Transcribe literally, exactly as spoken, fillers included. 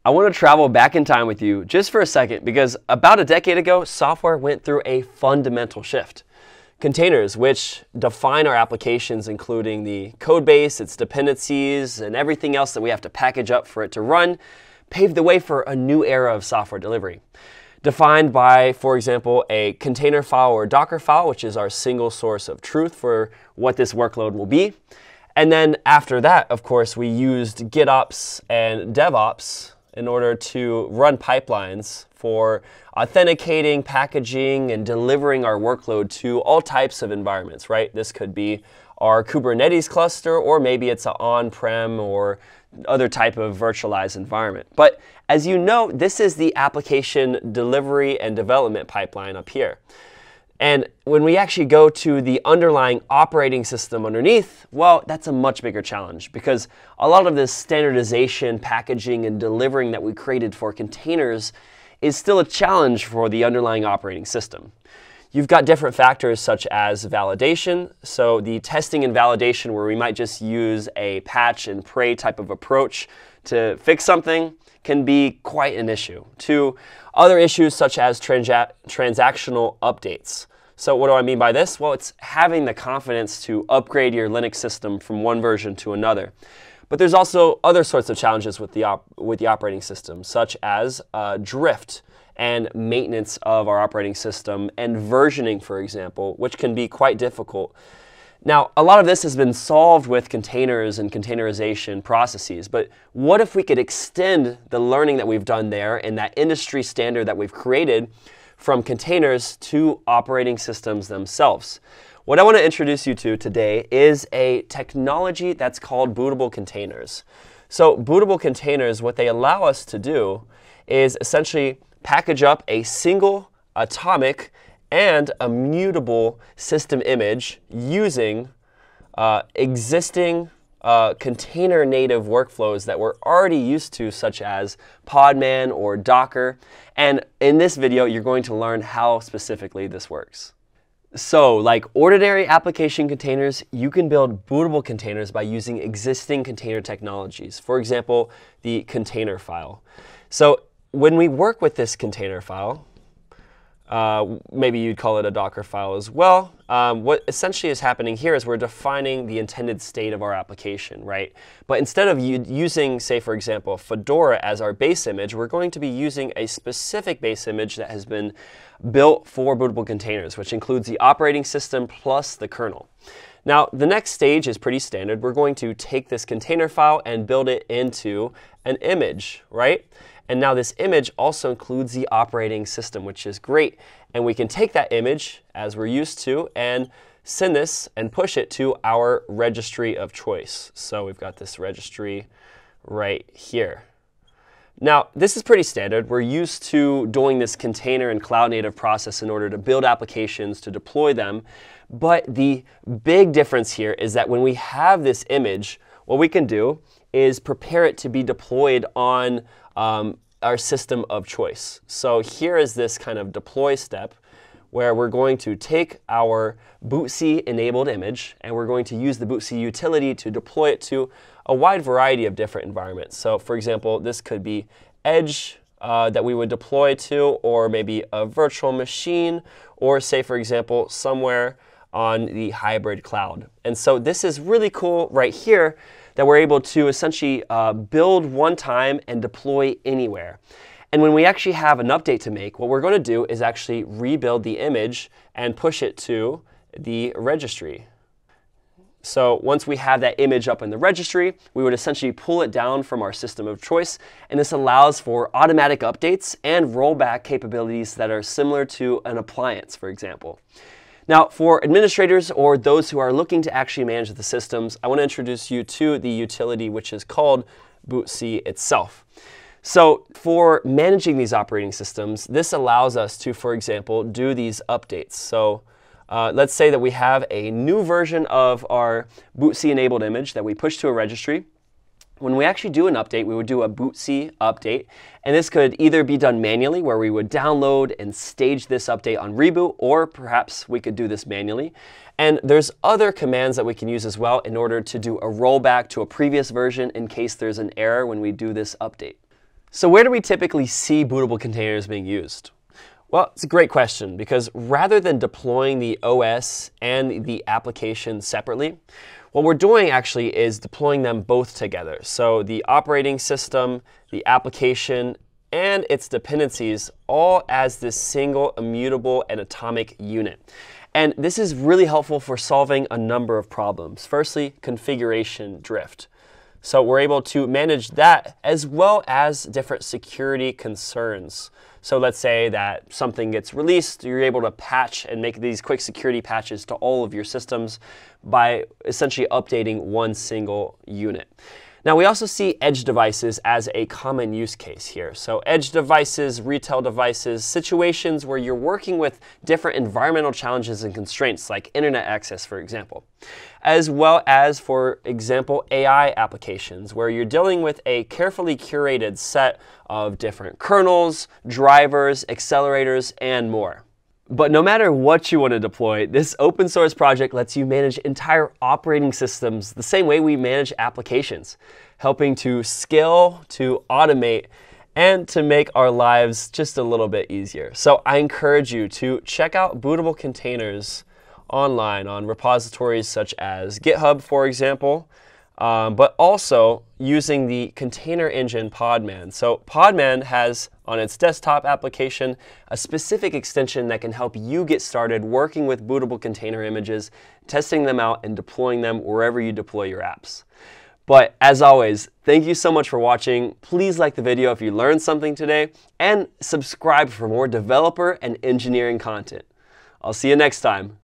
I want to travel back in time with you just for a second because about a decade ago, software went through a fundamental shift. Containers, which define our applications, including the code base, its dependencies, and everything else that we have to package up for it to run, paved the way for a new era of software delivery. Defined by, for example, a container file or Docker file, which is our single source of truth for what this workload will be. And then after that, of course, we used GitOps and DevOps in order to run pipelines for authenticating, packaging, and delivering our workload to all types of environments, right? This could be our Kubernetes cluster, or maybe it's an on-prem or other type of virtualized environment. But as you know, this is the application delivery and development pipeline up here. And when we actually go to the underlying operating system underneath, well, that's a much bigger challenge because a lot of this standardization, packaging, and delivering that we created for containers is still a challenge for the underlying operating system. You've got different factors such as validation. So the testing and validation where we might just use a patch and pray type of approach to fix something can be quite an issue. To other issues such as transa transactional updates. So what do I mean by this? Well, it's having the confidence to upgrade your Linux system from one version to another. But there's also other sorts of challenges with the, op with the operating system, such as uh, drift and maintenance of our operating system and versioning, for example, which can be quite difficult. Now, a lot of this has been solved with containers and containerization processes, but what if we could extend the learning that we've done there and that industry standard that we've created from containers to operating systems themselves? What I want to introduce you to today is a technology that's called bootable containers. So bootable containers, what they allow us to do is essentially package up a single atomic and immutable system image using uh, existing uh, container native workflows that we're already used to, such as Podman or Docker. And in this video, you're going to learn how specifically this works. So, like ordinary application containers, you can build bootable containers by using existing container technologies. For example, the container file. So when we work with this container file, Uh, maybe you'd call it a Docker file as well. Um, what essentially is happening here is we're defining the intended state of our application, right? But instead of using, say, for example, Fedora as our base image, we're going to be using a specific base image that has been built for bootable containers, which includes the operating system plus the kernel. Now, the next stage is pretty standard. We're going to take this container file and build it into an image, right? And now this image also includes the operating system, which is great. And we can take that image, as we're used to, and send this and push it to our registry of choice. So we've got this registry right here. Now, this is pretty standard. We're used to doing this container and cloud native process in order to build applications, to deploy them. But the big difference here is that when we have this image, what we can do is prepare it to be deployed on um, our system of choice. So here is this kind of deploy step where we're going to take our bootc enabled image and we're going to use the bootc utility to deploy it to a wide variety of different environments. So for example, this could be edge uh, that we would deploy to, or maybe a virtual machine, or say for example, somewhere on the hybrid cloud. And so this is really cool right here that we're able to essentially uh, build one time and deploy anywhere. And when we actually have an update to make, what we're going to do is actually rebuild the image and push it to the registry. So once we have that image up in the registry, we would essentially pull it down from our system of choice. And this allows for automatic updates and rollback capabilities that are similar to an appliance, for example. Now, for administrators or those who are looking to actually manage the systems, I want to introduce you to the utility which is called bootc itself. So for managing these operating systems, this allows us to, for example, do these updates. So uh, let's say that we have a new version of our bootc enabled image that we push to a registry. When we actually do an update, we would do a bootc update. And this could either be done manually, where we would download and stage this update on reboot, or perhaps we could do this manually. And there's other commands that we can use as well in order to do a rollback to a previous version in case there's an error when we do this update. So where do we typically see bootable containers being used? Well, it's a great question because rather than deploying the O S and the application separately, what we're doing actually is deploying them both together. So the operating system, the application, and its dependencies all as this single immutable and atomic unit. And this is really helpful for solving a number of problems. Firstly, configuration drift. So we're able to manage that as well as different security concerns. So let's say that something gets released, you're able to patch and make these quick security patches to all of your systems by essentially updating one single unit. Now we also see edge devices as a common use case here. So edge devices, retail devices, situations where you're working with different environmental challenges and constraints like internet access, for example. As well as, for example, A I applications where you're dealing with a carefully curated set of different kernels, drivers, accelerators, and more. But no matter what you want to deploy, this open source project lets you manage entire operating systems the same way we manage applications, helping to scale, to automate, and to make our lives just a little bit easier. So I encourage you to check out bootable containers online on repositories such as GitHub, for example, um, but also using the container engine Podman. So Podman has on its desktop application a specific extension that can help you get started working with bootable container images, testing them out, and deploying them wherever you deploy your apps. But as always, thank you so much for watching. Please like the video if you learned something today, and subscribe for more developer and engineering content. I'll see you next time.